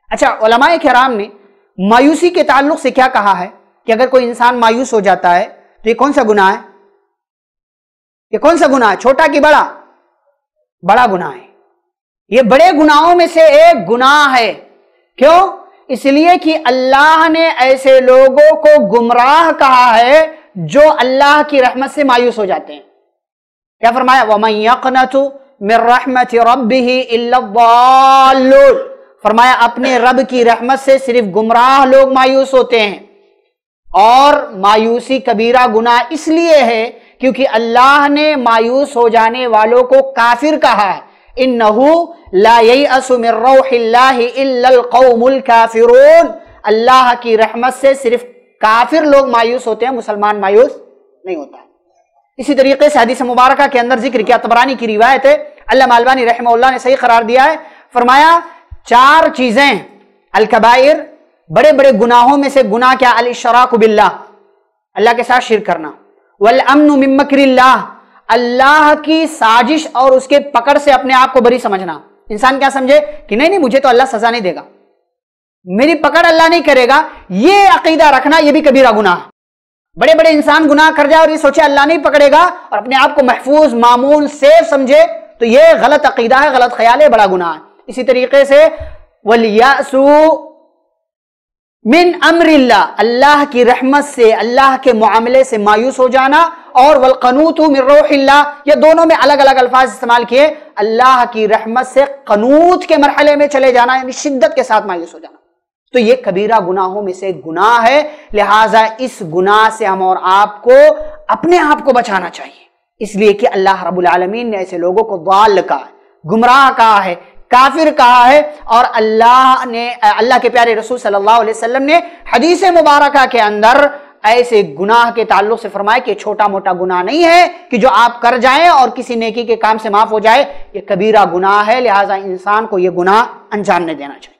اچھا، علماء کرام نے مایوسی کے تعلق سے کیا کہا ہے کہ اگر کوئی انسان مایوس ہو جاتا ہے تو یہ کون سا گناہ ہے؟ یہ کون سا گناہ ہے؟ چھوٹا کہ بڑا؟ بڑا گناہ ہے. یہ بڑے گناہوں میں سے ایک گناہ ہے. کیوں؟ اس لیے کہ اللہ نے ایسے لوگوں کو گمراہ کہا ہے جو اللہ کی رحمت سے مایوس ہو جاتے ہیں. کیا فرمایا؟ وَمَن يَقْنَتُ مِن رَحْمَةِ رَبِّهِ إِلَّا الضَّالُّونَ. فرمایا اپنے رب کی رحمت سے صرف گمراہ لوگ مایوس ہوتے ہیں. اور مایوسی کبیرہ گناہ اس لیے ہے کیونکہ اللہ نے مایوس ہو جانے والوں کو کافر کہا ہے. اِنَّهُ لَا يَيْأَسُ مِن رَّوْحِ اللَّهِ إِلَّا الْقَوْمُ الْكَافِرُونَ. اللہ کی رحمت سے صرف کافر لوگ مایوس ہوتے ہیں، مسلمان مایوس نہیں ہوتا. اسی طریقے سے حدیث مبارکہ کے اندر ذکر کیا، طبرانی کی روایت ہے، علامہ البانی رحمہ اللہ نے صحیح قرار دیا ہے. فرمایا 4 چیزیں الکبائر، بڑے بڑے گناہوں میں سے گناہ کیا؟ الاشراک باللہ، اللہ کے ساتھ شرک کرنا. والامن من مکر اللہ، اللہ کی سازش اور اس کے پکڑ سے اپنے آپ کو بری سمجھنا. انسان کیا سمجھے کہ نہیں مجھے تو اللہ سزا نہیں دے گا، میری پکڑ اللہ نہیں کرے گا. یہ عقیدہ رکھنا یہ بھی کبیرہ گناہ ہے. بڑے بڑے انسان گناہ کر جائے اور یہ سوچے اللہ نہیں پکڑے گا اور اپنے آپ کو محفوظ، معمول، سیف سمجھے، تو یہ غلط عقیدہ ہے، غلط خیال ہے، بڑا گناہ ہے. اسی طریقے سے وَالْيَأْسُ من امر اللہ، اللہ کی رحمت سے، اللہ کے معاملے سے مایوس ہو جانا. اور والقنوط من روح اللہ، یہ دونوں میں الگ الگ الفاظ استعمال کیے. اللہ کی رحمت سے قنوط کے مرحلے میں چلے جانا، یعنی شدت کے ساتھ مایوس ہو جانا. تو یہ کبیرہ گناہوں میں سے ایک گناہ ہے. لہٰذا اس گناہ سے ہم اور آپ کو اپنے آپ کو بچانا چاہیے، اس لیے کہ اللہ رب العالمین نے ایسے لوگوں کو ضال کہا ہے، گمراہ کہا ہے، کافر کہا ہے. اور اللہ کے پیارے رسول صلی اللہ علیہ وسلم نے حدیث مبارکہ کے اندر ایسے گناہ کے تعلق سے فرمایا کہ چھوٹا موٹا گناہ نہیں ہے کہ جو آپ کر جائیں اور کسی نیکی کے کام سے معاف ہو جائے. یہ کبیرہ گناہ ہے، لہٰذا انسان کو یہ گناہ انجام نہیں دینا چاہیے.